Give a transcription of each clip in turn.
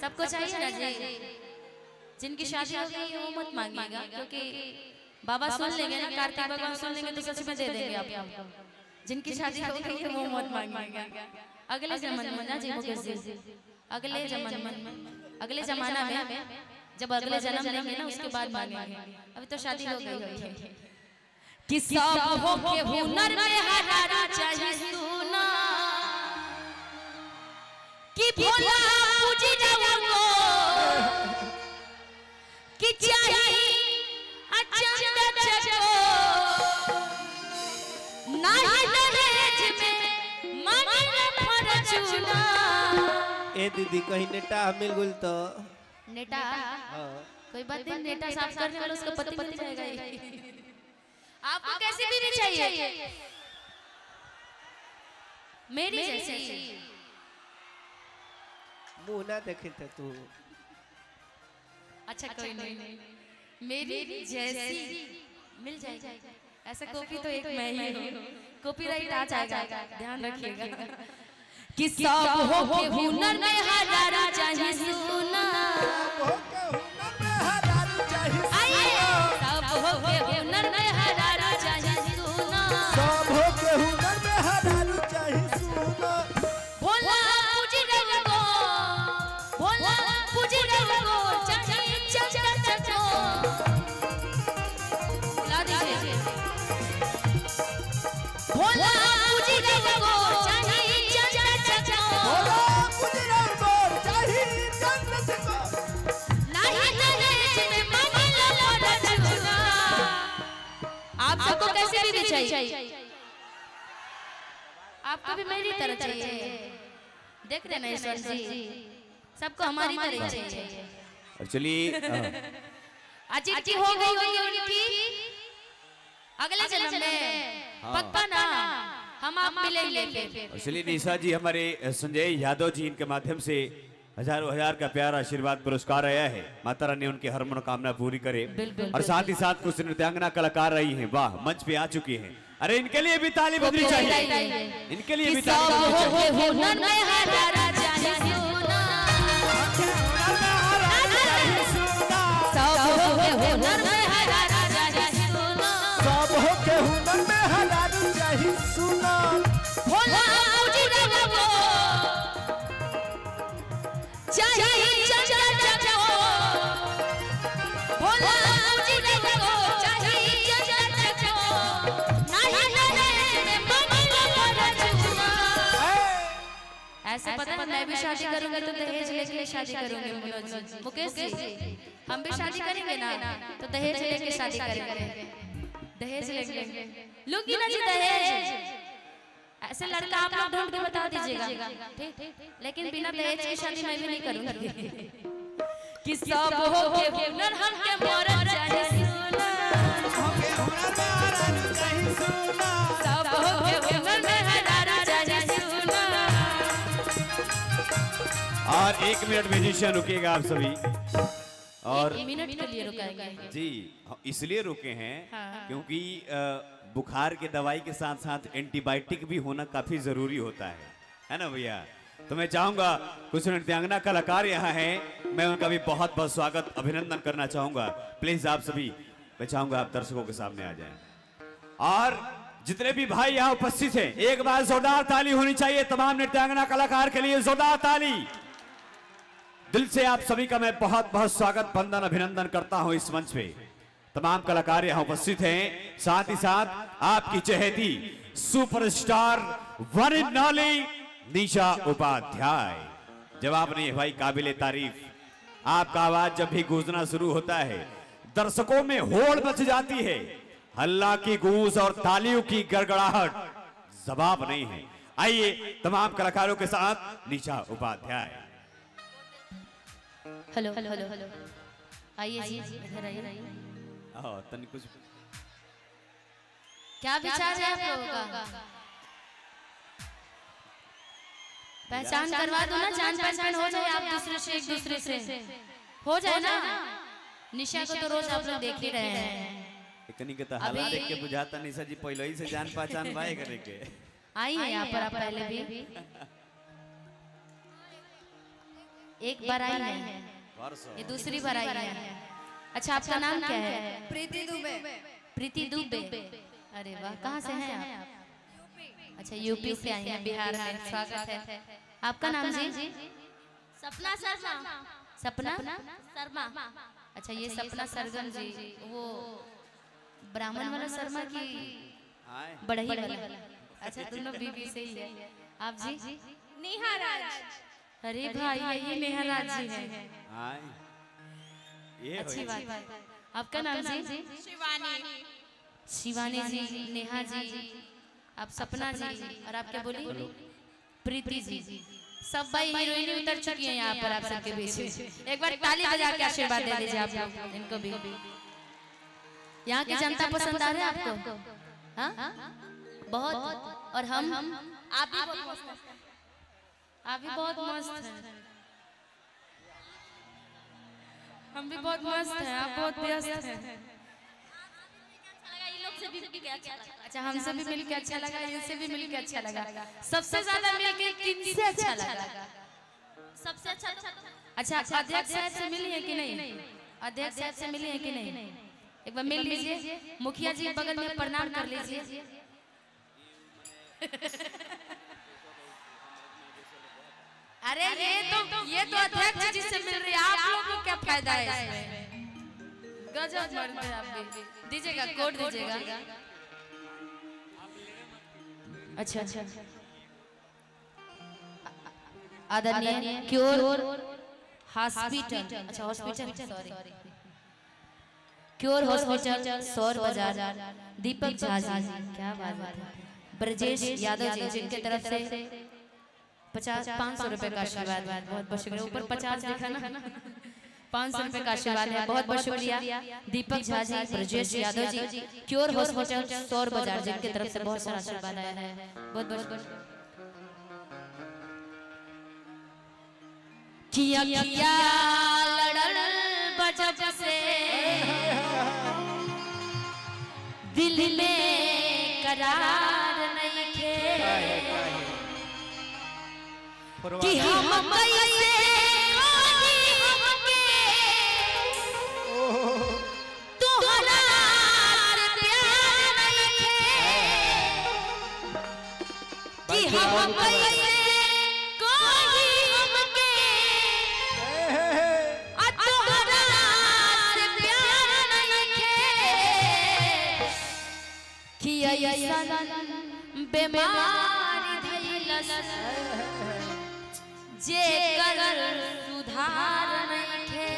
सबको चाहिए ना जी। जिनकी शादी हो गई वो मत मांगिएगा, क्योंकि बाबा सुन लेंगे ना, कार्तिक भगवान सुन लेंगे तो सच में दे देंगे आपको। जिनकी शादी हो गई है वो मत मांगिएगा। अगले जमाने में ना जी मुकेश जी, अगले जमाना में जब अगले जन्म लेंगे ना उसके बाद मांगेंगे, अभी तो शादी हो गई है। कि सब हो के हुनर में हरारा चाहिए सुना, कि भोला पूजी जाऊंगो, कि चाहिए अचंद चको, नहीं दहेज में मांगना फरचूना। ए दीदी कहीं नेटा मिल गुल तो नेटा कोई बात नहीं, नेटा साफ करने वाला उसका पति मिल जाएगा। आपको कैसे भी चाहिए मेरी जैसी, मुंह ना देखे थे तू। अच्छा कोई नहीं, मेरी जैसी मिल जाएगी। ऐसा कॉपी तो एक मैं ही हूँ, कॉपीराइट आ जाएगा, ध्यान रखिएगा। कि सब हो के हुनर में हरारा चाहिए सुना, सब हो के हुनर में हरारा चाहिए सुना, सब हो के हुनर में हरारू चाहिए सुना। भोला पूजी रंगो, भोला पूजी रंगो, चाहिए चचा चचो। ला दीजिए। भोला पूजी रंगो, चाहिए चचा चचो। भोला पूजी रंगो, चाहिए चचा चचो। नहीं दहेज में मांगना फरचूना। आप सबको कैसे भी चाहिए, आपको भी मेरी तरह चाहिए। देख रहे ना ईश्वर जी, सबको हमारी तरह चाहिए। चलिए अजीत की हो गई होगी उनकी अगले जन्म में, पक्का ना, हम आप मिलेंगे। चलिए निशा जी, हमारे संजय यादव जी इनके माध्यम से हजारों हजार का प्यार आशीर्वाद पुरस्कार आया है। माता रानी उनकी हर मनोकामना पूरी करे। और साथ ही साथ कुछ नृत्यांगना कलाकार रही हैं, वाह मंच पे आ चुकी हैं। अरे इनके लिए भी ताली बजनी चाहिए, इनके लिए भी ताली बजनी चाहिए। ऐसे पता है मैं भी शादी करूंगी तो दहेज लेके शादी करूंगी। मुकेश जी हम भी शादी करेंगे ना तो दहेज लेके शादी करेंगे, दहेज लेके लूंगी ना जी दहेज। ऐसे लड़का आप लोग ढूंढ के बता दीजिएगा, ठीक? लेकिन बिना दहेज की शादी मैं भी नहीं करूंगी। कि सब हो के हुनर हम के मरद चाहिए सुना, सब हो के हुनर में हरारा चाहिए सुना। और 1 मिनट म्यूजिशियन रुकेगा आप सभी। और 1 मिनट के लिए रुकाएंगे जी, इसलिए रुके हैं हाँ। क्योंकि बुखार के दवाई के साथ साथ एंटीबायोटिक भी होना काफी जरूरी होता है ना भैया। तो मैं चाहूंगा कुछ नृत्यांगना कलाकार यहाँ हैं, मैं उनका भी बहुत बहुत स्वागत अभिनंदन करना चाहूंगा। प्लीज आप सभी, मैं चाहूंगा आप दर्शकों के सामने आ जाएं। और जितने भी भाई यहाँ उपस्थित हैं, एक बार जोरदार ताली होनी चाहिए तमाम नृत्यांगना कलाकार के लिए, जोरदार ताली। दिल से आप सभी का मैं बहुत बहुत स्वागत वंदन अभिनंदन करता हूं। इस मंच पे तमाम कलाकार यहाँ उपस्थित हैं, साथ ही साथ आपकी चहेती superstar one and only Nisha Upadhyay. जवाब नहीं है भाई, काबिले तारीफ। आपका आवाज जब भी गूंजना शुरू होता है दर्शकों में होड़ मच जाती है, हल्ला की गूंज और तालियों की गड़गड़ाहट जवाब नहीं है। आइए तमाम कलाकारों के साथ Nisha Upadhyay. Hello hello hello, आइए जी इधर आइए। तन कुछ क्या विचार है आप लोगों का? पहचान करवा दो ना, जान पहचान हो जाए आप दूसरे से, एक दूसरे से हो जाए ना। निशा को तो रोज आप लोग देख ही रहे हैं। इतनी के तो हालात देख के बुझाता निशा जी पहले ही से जान पहचान भाई करे के आई है यहाँ पर आप पहले भी। एक बार आई है, ये दूसरी बार आई है। अच्छा आपका नाम क्या है? प्रीति दुबे। प्रीति दुबे। अरे वाह, कहाँ से हैं आप? अच्छा यूपी से आई हैं, बिहार में। स्वागत है। आपका नाम जी? सपना शर्मा। सपना शर्मा। अच्छा ये सपना सरगम जी, वो ब्राह्मण वाला शर्मा की बढ़ई वाला? अच्छा दोनों बीबी से ही है। आप जी? नेहा राज। अरे भाई ये नेहा राज जी है। ये अच्छी बात है। आपका नाम जी? शिवानी। शिवानी जी, नेहा जी, आप सपना जी, और आप क्या बोली? प्रीति जी। सब भाई हीरोइन उतर चुकी हैं यहाँ पर आप सबके बीच में। एक बार ताली बजा के आशीर्वाद दे दीजिए आप लोग इनको भी। यहाँ की जनता पसंद आ रही है आपको? हाँ बहुत। और हम आप भी बहुत मस्त हैं। आप भी बहुत मस्त हैं। हम भी बहुत मस्त हैं, आप बहुत व्यस्त हैं। अच्छा हमसे भी मिलके अच्छा लगा, इनसे भी मिलके अच्छा लगा। सबसे ज्यादा मिलके किनसे अच्छा लगा? सबसे अच्छा। अच्छा अध्यक्ष साहब से मिली है कि नहीं? अध्यक्ष साहब से मिली है कि नहीं? एक बार मिल लीजिए। मुखिया जी बगल में प्रणाम कर लीजिए। अरे ये तो अध्यक्ष जी से मिल रही है, आप लोगों को क्या फायदा है इसमें? गजब मरते हैं आप भी। दीजिएगा, कोड दीजिएगा। अच्छा आदरणीय क्योर हॉस्पिटल, अच्छा hospital, sorry, cure hospital Saur Bazar, दीपक झा जी, क्या बात है, ब्रजेश यादव जी, जिनके तरफ से 500 रुपए का आशीर्वाद। बहुत बहुत शुक्रिया। ऊपर 50 लिखा ना, 500 रुपए का आशीर्वाद है, बहुत बहुत शुक्रिया। दीपक झा जी, ब्रजेश यादव जी, क्योर हॉस्पिटल सौर बाजार, जिनके तरफ से बहुत सारा आशीर्वाद आया है। बहुत बहुत किया लड़ल बजब से दिल में करार नहीं थे कि हम कैसे कहीं हमके तोहरा से प्यार नहीं थे कि हम कैसे कहीं हमके तोहरा से प्यार नहीं थे कि ऐसा बीमारी धइलस जे कर सुधार नहीं थे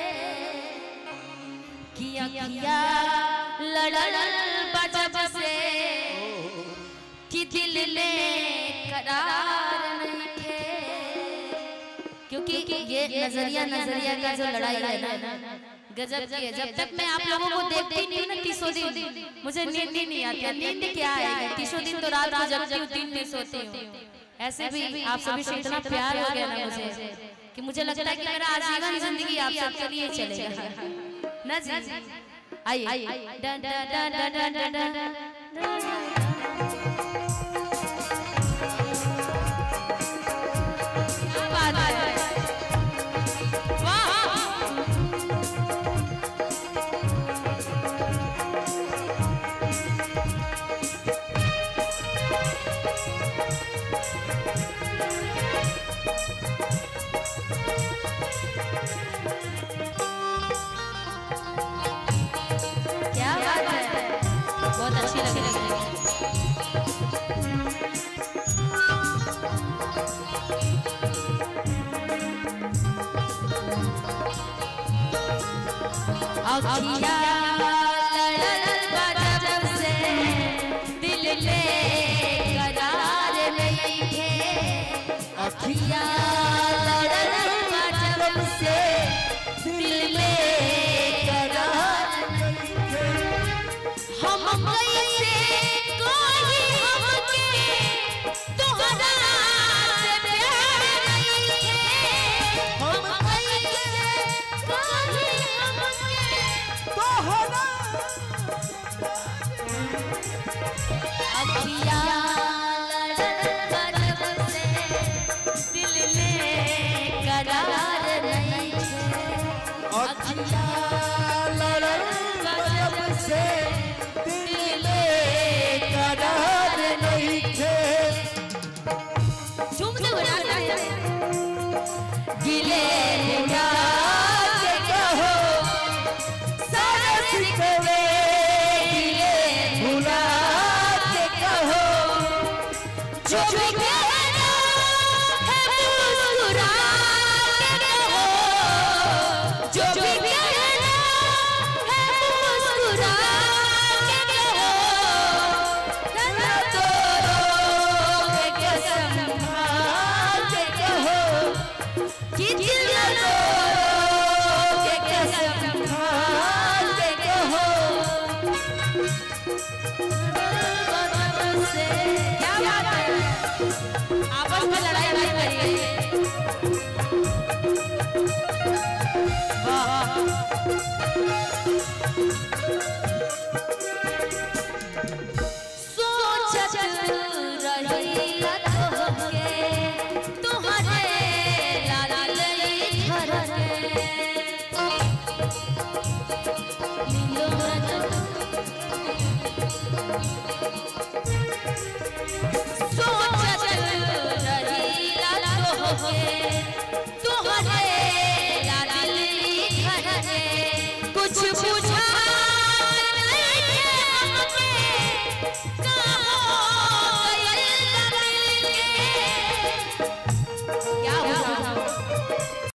किया लड़ल बजब से कि दिल में करार नहीं थे। क्योंकि ये नजरिया का जो लड़ाई है ना, गजब की है। जब तक मैं आप लोगों को देखती नहीं ना 30 दिन, मुझे नींद ही नहीं आती। नींद क्या आएगी? 30 दिन तो रात को जगती हूँ, दिन में सोती हूँ। ऐसे भी आप सभी से इतना प्यार हो गया ना मुझे कि मुझे लगता है कि मेरा आजीवन जिंदगी आप सबके लिए चलेगा ना जी। आइए अखिया लड़ल बजब से दिल में करार नहीं थे। अखिया लड़ल बजब से दिल में करार नहीं थे। हम कैसे कोई हमके तोहरा से प्यार नहीं थे। हम कैसे कोई अखिया लड़ल बजब से दिल खिले